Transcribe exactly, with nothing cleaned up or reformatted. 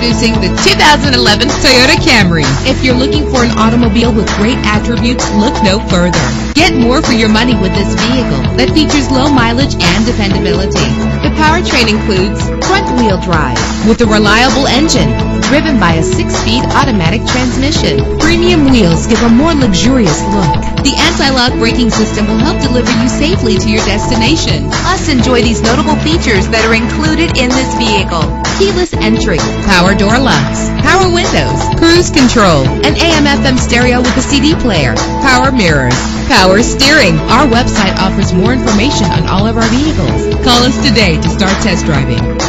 Introducing the two thousand eleven Toyota Camry. If you're looking for an automobile with great attributes, look no further. Get more for your money with this vehicle that features low mileage and dependability. The powertrain includes front-wheel drive with a reliable engine driven by a six-speed automatic transmission. Premium wheels give a more luxurious look. The anti-lock braking system will help deliver you safely to your destination. Plus, enjoy these notable features that are included in this vehicle: keyless entry, power door locks, power windows, cruise control, an A M F M stereo with a C D player, power mirrors, power steering. Our website offers more information on all of our vehicles. Call us today to start test driving.